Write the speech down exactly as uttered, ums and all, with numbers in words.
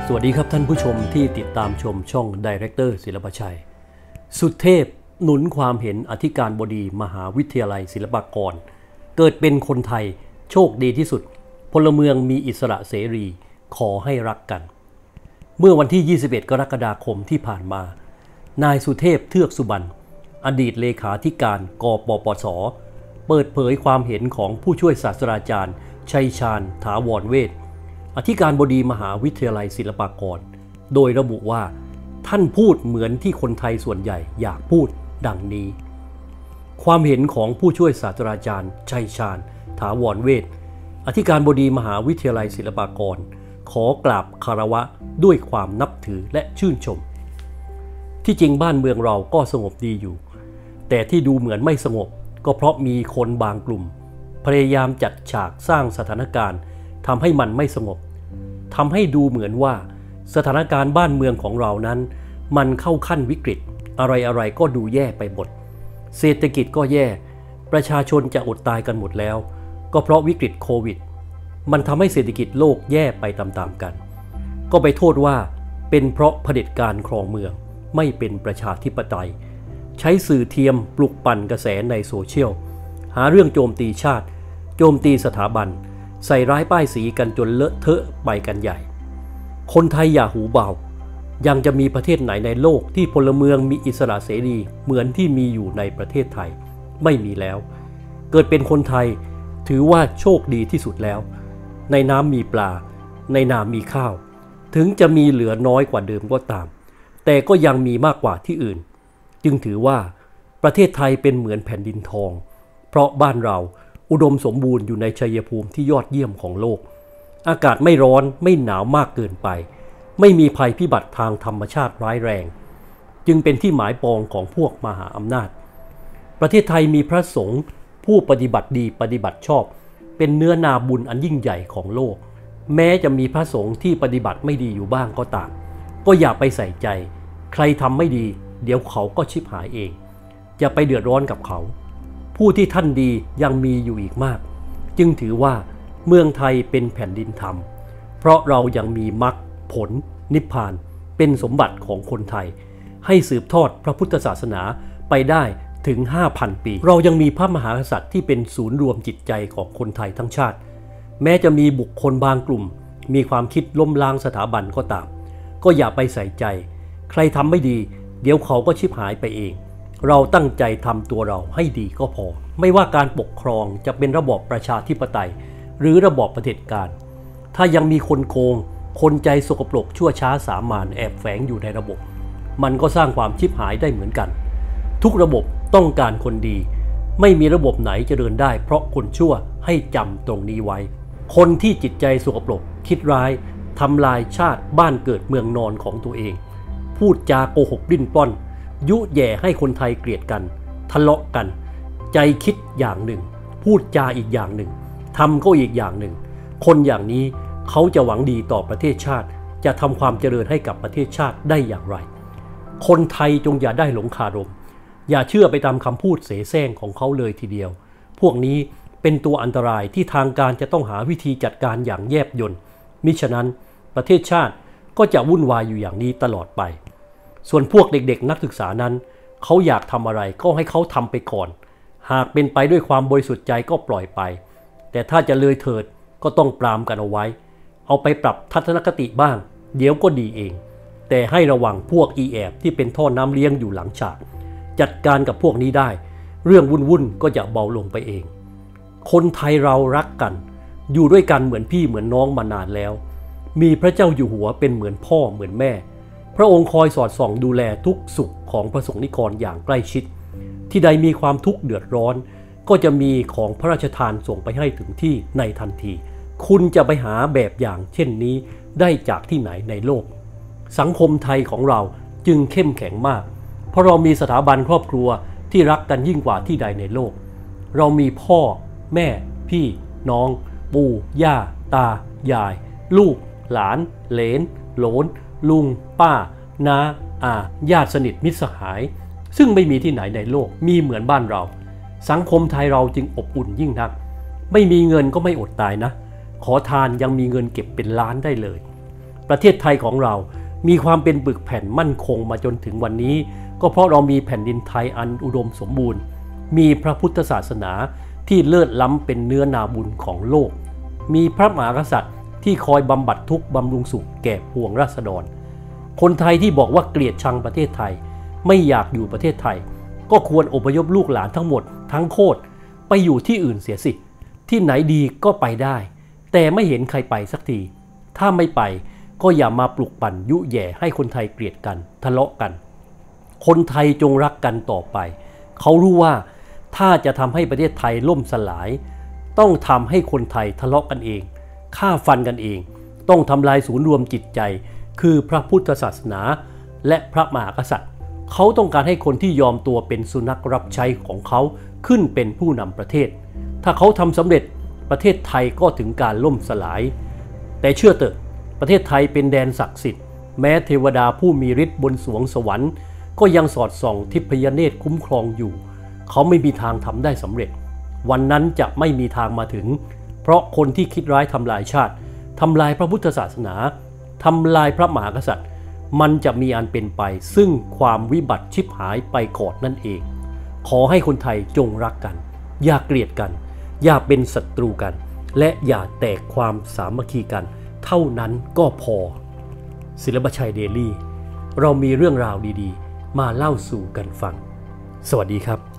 สวัสดีครับท่านผู้ชมที่ติดตามชมช่องไดเรคเตอร์ศิลปชัยสุเทพหนุนความเห็นอธิการบดีมหาวิทยาลัยศิลปากรเกิดเป็นคนไทยโชคดีที่สุดพลเมืองมีอิสระเสรีขอให้รักกันเมื่อวันที่ยี่สิบเอ็ดกรกฎาคมที่ผ่านมานายสุเทพเทือกสุบรรณอดีตเลขาธิการกปปส.เปิดเผยความเห็นของผู้ช่วยศาสตราจารย์ชัยชาญถาวรเวชอธิการบดีมหาวิทยาลัยศิลปากรโดยระบุว่าท่านพูดเหมือนที่คนไทยส่วนใหญ่อยากพูดดังนี้ความเห็นของผู้ช่วยศาสตราจารย์ชัยชาญถาวรเวชอธิการบดีมหาวิทยาลัยศิลปากรขอกราบคารวะด้วยความนับถือและชื่นชมที่จริงบ้านเมืองเราก็สงบดีอยู่แต่ที่ดูเหมือนไม่สงบก็เพราะมีคนบางกลุ่มพยายามจัดฉากสร้างสถานการณ์ทำให้มันไม่สงบทำให้ดูเหมือนว่าสถานการณ์บ้านเมืองของเรานั้นมันเข้าขั้นวิกฤตอะไรๆก็ดูแย่ไปหมดเศรษฐกิจก็แย่ประชาชนจะอดตายกันหมดแล้วก็เพราะวิกฤตโควิดมันทำให้เศรษฐกิจโลกแย่ไปตามๆกันก็ไปโทษว่าเป็นเพราะเผด็จการครองเมืองไม่เป็นประชาธิปไตยใช้สื่อเทียมปลุกปั่นกระแสในโซเชียลหาเรื่องโจมตีชาติโจมตีสถาบันใส่ร้ายป้ายสีกันจนเลอะเทอะไปกันใหญ่คนไทยอย่าหูเบายังจะมีประเทศไหนในโลกที่พลเมืองมีอิสระเสรีเหมือนที่มีอยู่ในประเทศไทยไม่มีแล้วเกิดเป็นคนไทยถือว่าโชคดีที่สุดแล้วในน้ำมีปลาในนามีข้าวถึงจะมีเหลือน้อยกว่าเดิมก็ตามแต่ก็ยังมีมากกว่าที่อื่นจึงถือว่าประเทศไทยเป็นเหมือนแผ่นดินทองเพราะบ้านเราอุดมสมบูรณ์อยู่ในชัยภูมิที่ยอดเยี่ยมของโลกอากาศไม่ร้อนไม่หนาวมากเกินไปไม่มีภัยพิบัติทางธรรมชาติร้ายแรงจึงเป็นที่หมายปองของพวกมหาอำนาจประเทศไทยมีพระสงฆ์ผู้ปฏิบัติดีปฏิบัติชอบเป็นเนื้อนาบุญอันยิ่งใหญ่ของโลกแม้จะมีพระสงฆ์ที่ปฏิบัติไม่ดีอยู่บ้างก็ตามก็อย่าไปใส่ใจใครทำไม่ดีเดี๋ยวเขาก็ชิบหายเองอย่าไปเดือดร้อนกับเขาผู้ที่ท่านดียังมีอยู่อีกมากจึงถือว่าเมืองไทยเป็นแผ่นดินธรรมเพราะเรายังมีมรรคผลนิพพานเป็นสมบัติของคนไทยให้สืบทอดพระพุทธศาสนาไปได้ถึง ห้าพัน ปีเรายังมีพระมหากษัตริย์ที่เป็นศูนย์รวมจิตใจของคนไทยทั้งชาติแม้จะมีบุคคลบางกลุ่มมีความคิดล้มล้างสถาบันก็ตามก็อย่าไปใส่ใจใครทำไม่ดีเดี๋ยวเขาก็ชิบหายไปเองเราตั้งใจทำตัวเราให้ดีก็พอไม่ว่าการปกครองจะเป็นระบอบประชาธิปไตยหรือระบอบเผด็จการถ้ายังมีคนโกงคนใจสกปรกชั่วช้าสามานแอบแฝงอยู่ในระบบมันก็สร้างความชิบหายได้เหมือนกันทุกระบบต้องการคนดีไม่มีระบบไหนจะเดินได้เพราะคนชั่วให้จำตรงนี้ไว้คนที่จิตใจสกปรกคิดร้ายทำลายชาติบ้านเกิดเมืองนอนของตัวเองพูดจาโกหกดิ้นปล้อนยุแย่ให้คนไทยเกลียดกันทะเลาะกันใจคิดอย่างหนึ่งพูดจาอีกอย่างหนึ่งทำก็อีกอย่างหนึ่งคนอย่างนี้เขาจะหวังดีต่อประเทศชาติจะทำความเจริญให้กับประเทศชาติได้อย่างไรคนไทยจงอย่าได้หลงคารมอย่าเชื่อไปตามคำพูดเสแสร้งของเขาเลยทีเดียวพวกนี้เป็นตัวอันตรายที่ทางการจะต้องหาวิธีจัดการอย่างแยบยลมิฉะนั้นประเทศชาติก็จะวุ่นวายอยู่อย่างนี้ตลอดไปส่วนพวกเด็กๆนักศึกษานั้นเขาอยากทำอะไรก็ให้เขาทำไปก่อนหากเป็นไปด้วยความบริสุทธิ์ใจก็ปล่อยไปแต่ถ้าจะเลยเถิดก็ต้องปรามกันเอาไว้เอาไปปรับทัศนคติบ้างเดี๋ยวก็ดีเองแต่ให้ระวังพวกอีแอบที่เป็นท่อน้ำเลี้ยงอยู่หลังฉากจัดการกับพวกนี้ได้เรื่องวุ่นๆก็จะเบาลงไปเองคนไทยเรารักกันอยู่ด้วยกันเหมือนพี่เหมือนน้องมานานแล้วมีพระเจ้าอยู่หัวเป็นเหมือนพ่อเหมือนแม่พระองค์คอยสอดส่องดูแลทุกสุขของพระสงฆ์นิกรอย่างใกล้ชิดที่ใดมีความทุกข์เดือดร้อนก็จะมีของพระราชทานส่งไปให้ถึงที่ในทันทีคุณจะไปหาแบบอย่างเช่นนี้ได้จากที่ไหนในโลกสังคมไทยของเราจึงเข้มแข็งมากเพราะเรามีสถาบันครอบครัวที่รักกันยิ่งกว่าที่ใดในโลกเรามีพ่อแม่พี่น้องปู่ย่าตายายลูกหลานเหลนโหลนลุงป้าน้าอาญาติสนิทมิตรสหายซึ่งไม่มีที่ไหนในโลกมีเหมือนบ้านเราสังคมไทยเราจึงอบอุ่นยิ่งนักไม่มีเงินก็ไม่อดตายนะขอทานยังมีเงินเก็บเป็นล้านได้เลยประเทศไทยของเรามีความเป็นปึกแผ่นมั่นคงมาจนถึงวันนี้ก็เพราะเรามีแผ่นดินไทยอันอุดมสมบูรณ์มีพระพุทธศาสนาที่เลิศล้ำเป็นเนื้อนาบุญของโลกมีพระมหากษัตริย์ที่คอยบำบัดทุกข์บำรุงสุขแก่ปวงราษฎรคนไทยที่บอกว่าเกลียดชังประเทศไทยไม่อยากอยู่ประเทศไทยก็ควรอพยพลูกหลานทั้งหมดทั้งโคตรไปอยู่ที่อื่นเสียสิที่ไหนดีก็ไปได้แต่ไม่เห็นใครไปสักทีถ้าไม่ไปก็อย่ามาปลุกปั่นยุแย่ให้คนไทยเกลียดกันทะเลาะกันคนไทยจงรักกันต่อไปเขารู้ว่าถ้าจะทำให้ประเทศไทยล่มสลายต้องทำให้คนไทยทะเลาะกันเองฆ่าฟันกันเองต้องทำลายศูนย์รวมจิตใจคือพระพุทธศาสนาและพระมหากษัตริย์เขาต้องการให้คนที่ยอมตัวเป็นสุนัขรับใช้ของเขาขึ้นเป็นผู้นำประเทศถ้าเขาทำสำเร็จประเทศไทยก็ถึงการล่มสลายแต่เชื่อเถอะประเทศไทยเป็นแดนศักดิ์สิทธิ์แม้เทวดาผู้มีฤทธิ์บนสวงสวรรค์ก็ยังสอดส่องทิพยเนตรคุ้มครองอยู่เขาไม่มีทางทำได้สำเร็จวันนั้นจะไม่มีทางมาถึงเพราะคนที่คิดร้ายทำลายชาติทำลายพระพุทธศาสนาทำลายพระมหากษัตริย์มันจะมีอันเป็นไปซึ่งความวิบัติชิบหายไปก่อนนั่นเองขอให้คนไทยจงรักกันอย่าเกลียดกันอย่าเป็นศัตรูกันและอย่าแตกความสามัคคีกันเท่านั้นก็พอศิลปชัยเดลี่เรามีเรื่องราวดีๆมาเล่าสู่กันฟังสวัสดีครับ